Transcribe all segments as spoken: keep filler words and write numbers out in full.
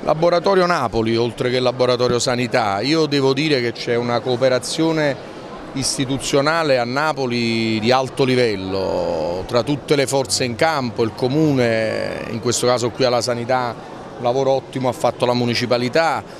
Laboratorio Napoli, oltre che laboratorio sanità, io devo dire che c'è una cooperazione istituzionale a Napoli di alto livello, tra tutte le forze in campo, il comune, in questo caso qui alla sanità un lavoro ottimo ha fatto la municipalità,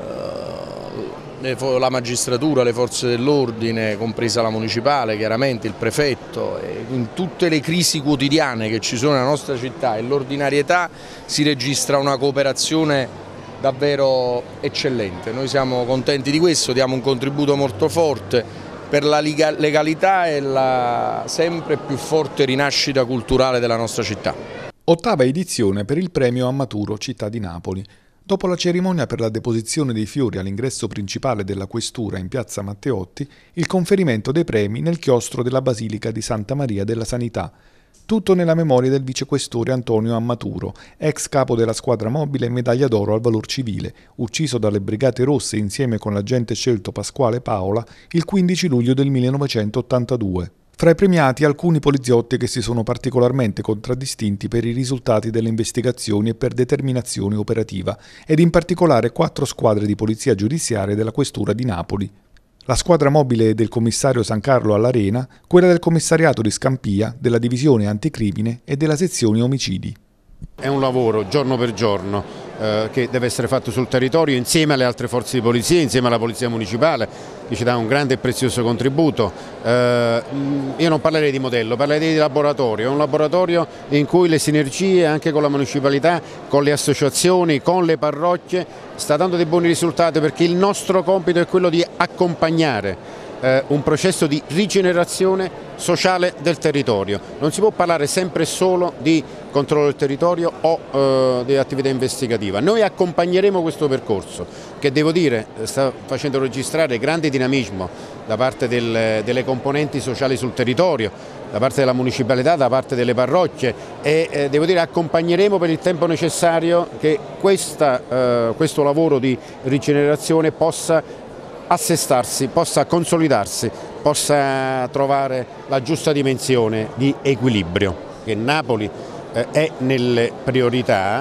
la magistratura, le forze dell'ordine, compresa la municipale, chiaramente il prefetto. E in tutte le crisi quotidiane che ci sono nella nostra città e l'ordinarietà si registra una cooperazione davvero eccellente. Noi siamo contenti di questo, diamo un contributo molto forte per la legalità e la sempre più forte rinascita culturale della nostra città. Ottava edizione per il premio Ammaturo Città di Napoli. Dopo la cerimonia per la deposizione dei fiori all'ingresso principale della Questura in piazza Matteotti, il conferimento dei premi nel chiostro della Basilica di Santa Maria della Sanità. Tutto nella memoria del vicequestore Antonio Ammaturo, ex capo della squadra mobile e medaglia d'oro al valor civile, ucciso dalle Brigate Rosse insieme con l'agente scelto Pasquale Paola il quindici luglio del millenovecentottantadue. Fra i premiati alcuni poliziotti che si sono particolarmente contraddistinti per i risultati delle investigazioni e per determinazione operativa, ed in particolare quattro squadre di polizia giudiziaria della Questura di Napoli. La squadra mobile del commissario San Carlo all'Arena, quella del commissariato di Scampia, della divisione anticrimine e della sezione omicidi. È un lavoro giorno per giorno eh, che deve essere fatto sul territorio insieme alle altre forze di polizia, insieme alla polizia municipale che ci dà un grande e prezioso contributo. Eh, io non parlerei di modello, parlerei di laboratorio, è un laboratorio in cui le sinergie anche con la municipalità, con le associazioni, con le parrocchie sta dando dei buoni risultati, perché il nostro compito è quello di accompagnare Eh, un processo di rigenerazione sociale del territorio. Non si può parlare sempre solo di controllo del territorio o eh, di attività investigativa. Noi accompagneremo questo percorso che, devo dire, sta facendo registrare grande dinamismo da parte del, delle componenti sociali sul territorio, da parte della municipalità, da parte delle parrocchie e eh, devo dire accompagneremo per il tempo necessario che questa, eh, questo lavoro di rigenerazione possa assestarsi, possa consolidarsi, possa trovare la giusta dimensione di equilibrio. Che Napoli eh, è nelle priorità,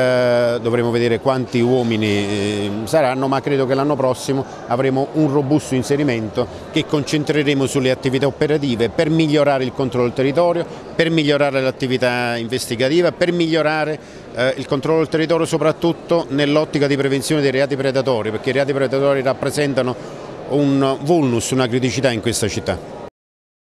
eh, dovremo vedere quanti uomini eh, saranno, ma credo che l'anno prossimo avremo un robusto inserimento che concentreremo sulle attività operative per migliorare il controllo del territorio, per migliorare l'attività investigativa, per migliorare eh, il controllo del territorio soprattutto nell'ottica di prevenzione dei reati predatori, perché i reati predatori rappresentano un vulnus, una criticità in questa città.